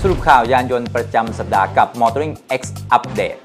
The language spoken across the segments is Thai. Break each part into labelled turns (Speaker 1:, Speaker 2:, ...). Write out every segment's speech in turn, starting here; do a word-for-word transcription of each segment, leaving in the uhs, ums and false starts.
Speaker 1: สรุปข่าวยานยนต์ประจำสัปดาห์กับ Motoring X Update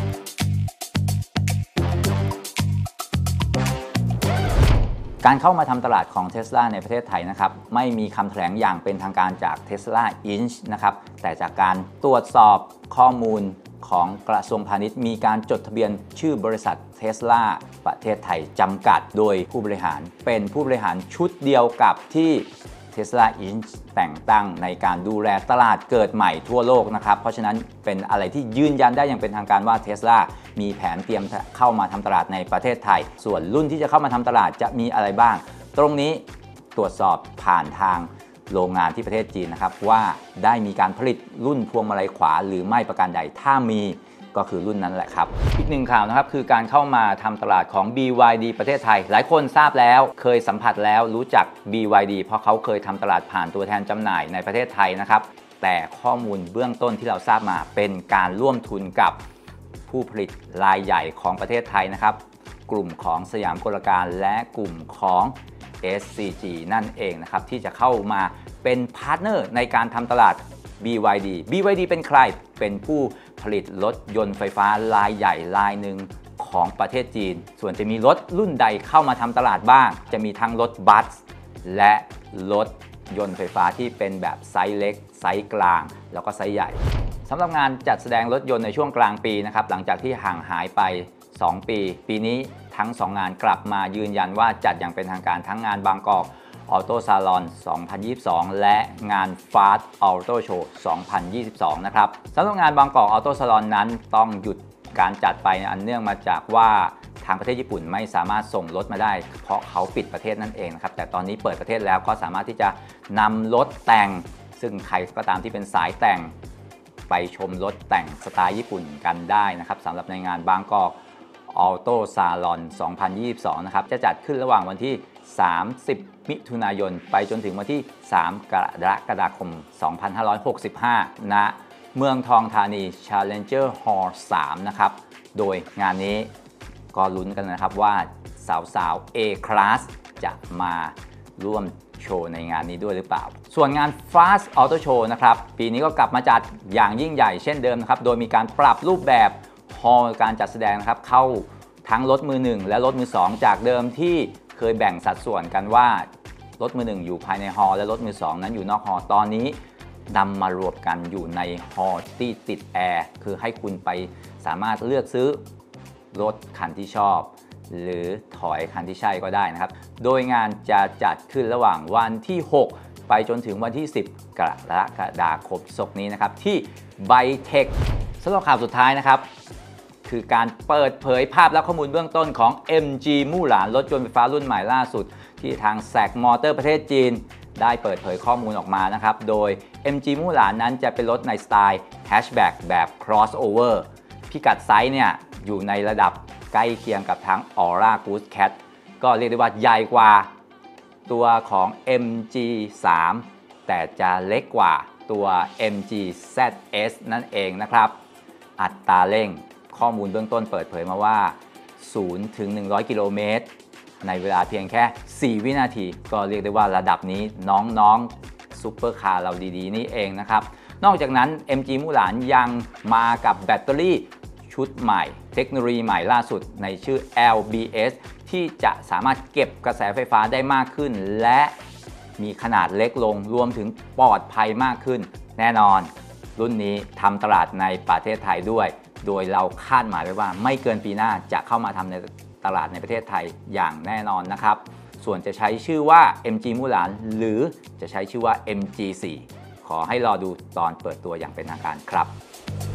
Speaker 1: การเข้ามาทำตลาดของ Tesla ในประเทศไทยนะครับไม่มีคำแถลงอย่างเป็นทางการจาก Tesla Inc นะครับแต่จากการตรวจสอบข้อมูลของกระทรวงพาณิชย์มีการจดทะเบียนชื่อบริษัท Tesla ประเทศไทยจำกัดโดยผู้บริหารเป็นผู้บริหารชุดเดียวกับที่ Tesla Inc แต่งตั้งในการดูแลตลาดเกิดใหม่ทั่วโลกนะครับเพราะฉะนั้นเป็นอะไรที่ยืนยันได้อย่างเป็นทางการว่า Tesla มีแผนเตรียมเข้ามาทำตลาดในประเทศไทยส่วนรุ่นที่จะเข้ามาทำตลาดจะมีอะไรบ้างตรงนี้ตรวจสอบผ่านทางโรงงานที่ประเทศจีนนะครับว่าได้มีการผลิตรุ่นพวงมาลัยขวาหรือไม่ประการใดถ้ามีก็คือรุ่นนั้นแหละครับอีกหนึ่งข่าวนะครับคือการเข้ามาทำตลาดของ บี วาย ดี ประเทศไทยหลายคนทราบแล้วเคยสัมผัสแล้วรู้จัก บี วาย ดี เพราะเขาเคยทำตลาดผ่านตัวแทนจำหน่ายในประเทศไทยนะครับแต่ข้อมูลเบื้องต้นที่เราทราบมาเป็นการร่วมทุนกับผู้ผลิตรายใหญ่ของประเทศไทยนะครับกลุ่มของสยามกลการและกลุ่มของ เอส ซี จี นั่นเองนะครับที่จะเข้ามาเป็นพาร์ทเนอร์ในการทำตลาด บี วาย ดี บี วาย ดี เป็นใครเป็นผู้ผลิตรถยนต์ไฟฟ้ารายใหญ่รายหนึ่งของประเทศจีนส่วนจะมีรถรุ่นใดเข้ามาทำตลาดบ้างจะมีทั้งรถบัสและรถยนต์ไฟฟ้าที่เป็นแบบไซส์เล็กไซส์กลางแล้วก็ไซส์ใหญ่สำหรับงานจัดแสดงรถยนต์ในช่วงกลางปีนะครับหลังจากที่ห่างหายไปสองปีปีนี้ทั้งสองงานกลับมายืนยันว่าจัดอย่างเป็นทางการทั้งงานบางกอกออโต้ซาลอน สองพันยี่สิบสอง และงาน Fast Auto Show สองพันยี่สิบสอง นะครับสำหรับงานบางกอกออโต้ซาลอนนั้นต้องหยุดการจัดไปอันเนื่องมาจากว่าทางประเทศญี่ปุ่นไม่สามารถส่งรถมาได้เพราะเขาปิดประเทศนั่นเองนะครับแต่ตอนนี้เปิดประเทศแล้วก็สามารถที่จะนำรถแต่งซึ่งใครก็ตามที่เป็นสายแต่งไปชมรถแต่งสไตล์ญี่ปุ่นกันได้นะครับสำหรับในงานบางกอกออโต้ซาลอน สองพันยี่สิบสอง นะครับจะจัดขึ้นระหว่างวันที่สามสิบมิถุนายนไปจนถึงวันที่สามกรกฎาคมสองพันห้าร้อยหกสิบห้าณเมืองทองธานี Challenger Hall สามนะครับโดยงานนี้ก็ลุ้นกันนะครับว่าสาวๆ A-Class จะมาร่วมโชว์ในงานนี้ด้วยหรือเปล่าส่วนงาน Fast Auto Show นะครับปีนี้ก็กลับมาจัดอย่างยิ่งใหญ่เช่นเดิมนะครับโดยมีการปรับรูปแบบฮอลล์การจัดแสดงนะครับเข้าทั้งรถมือหนึ่งและรถมือสองจากเดิมที่เคยแบ่งสัดส่วนกันว่ารถมือหนึ่งอยู่ภายในฮอลล์และรถมือสองนั้นอยู่นอกฮอลล์ตอนนี้นำมารวมกันอยู่ในฮอลล์ที่ติดแอร์คือให้คุณไปสามารถเลือกซื้อรถคันที่ชอบหรือถอยคันที่ใช่ก็ได้นะครับโดยงานจะจัดขึ้นระหว่างวันที่หกไปจนถึงวันที่สิบกรกฎาคมศกนี้นะครับที่ไบเทคสำหรับข่าวสุดท้ายนะครับคือการเปิดเผยภาพและข้อมูลเบื้องต้นของ เอ็ม จี มู่หลานรถยนต์ไฟฟ้ารุ่นใหม่ล่าสุดที่ทางแซกมอเตอร์ประเทศจีนได้เปิดเผยข้อมูลออกมานะครับโดย เอ็ม จี มู่หลานนั้นจะเป็นรถในสไตล์แฮชแบ็กแบบ crossover พิกัดไซส์เนี่ยอยู่ในระดับใกล้เคียงกับทั้ง Aura Goose Cat ก็เรียกได้ว่าใหญ่กว่าตัวของ เอ็ม จี สาม แต่จะเล็กกว่าตัว เอ็ม จี แซด เอส นั่นเองนะครับอัตราเร่งข้อมูลเบื้องต้นเปิดเผยมาว่าศูนย์ถึงหนึ่งร้อยกิโลเมตรในเวลาเพียงแค่สี่วินาทีก็เรียกได้ว่าระดับนี้น้องๆซุปเปอร์คาร์เราดีๆนี่เองนะครับนอกจากนั้น เอ็ม จี มู่หลานยังมากับแบตเตอรี่ชุดใหม่เทคโนโลยีใหม่ล่าสุดในชื่อ แอล บี เอส ที่จะสามารถเก็บกระแสไฟฟ้าได้มากขึ้นและมีขนาดเล็กลงรวมถึงปลอดภัยมากขึ้นแน่นอนรุ่นนี้ทำตลาดในประเทศไทยด้วยโดยเราคาดหมายไว้ว่าไม่เกินปีหน้าจะเข้ามาทำในตลาดในประเทศไทยอย่างแน่นอนนะครับส่วนจะใช้ชื่อว่า เอ็ม จี มู่หลานหรือจะใช้ชื่อว่า เอ็ม จี โฟร์ ขอให้รอดูตอนเปิดตัวอย่างเป็นทางการครับ